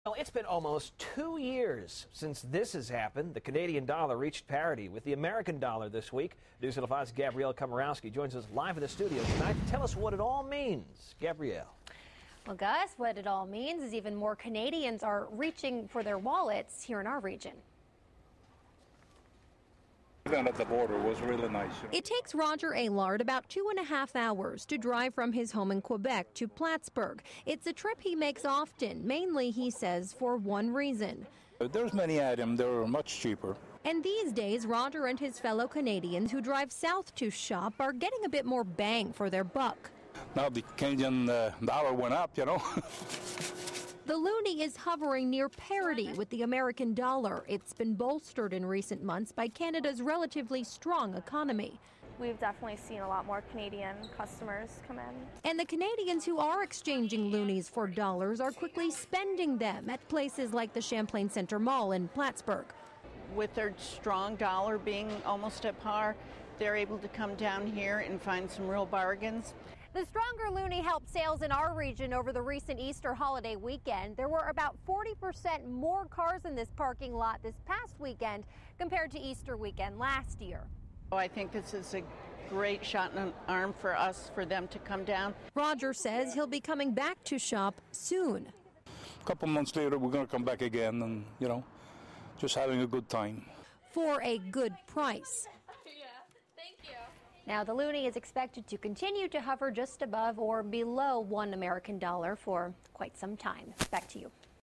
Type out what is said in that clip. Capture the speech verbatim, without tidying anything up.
Well, it's been almost two years since this has happened. The Canadian dollar reached parity with the American dollar this week. News at five's Gabrielle Komorowski joins us live in the studio tonight to tell us what it all means. Gabrielle. Well, Gus, what it all means is even more Canadians are reaching for their wallets here in our region. At the border was really nice. It takes Roger Aylard about two and a half hours to drive from his home in Quebec to Plattsburgh. It's a trip he makes often, mainly, he says, for one reason. There's many items that are much cheaper. And these days, Roger and his fellow Canadians who drive south to shop are getting a bit more bang for their buck. Now the Canadian uh, dollar went up, you know. The loonie is hovering near parity with the American dollar. It's been bolstered in recent months by Canada's relatively strong economy. We've definitely seen a lot more Canadian customers come in. And the Canadians who are exchanging loonies for dollars are quickly spending them at places like the Champlain Center Mall in Plattsburgh. With their strong dollar being almost at par, they're able to come down here and find some real bargains. The stronger loonie helped sales in our region over the recent Easter holiday weekend. There were about forty percent more cars in this parking lot this past weekend compared to Easter weekend last year. Oh, I think this is a great shot in the arm for us, for them to come down. Roger says he'll be coming back to shop soon. A couple months later, we're going to come back again and, you know, just having a good time. For a good price. Yeah, thank you. Now, the loonie is expected to continue to hover just above or below one American dollar for quite some time. Back to you.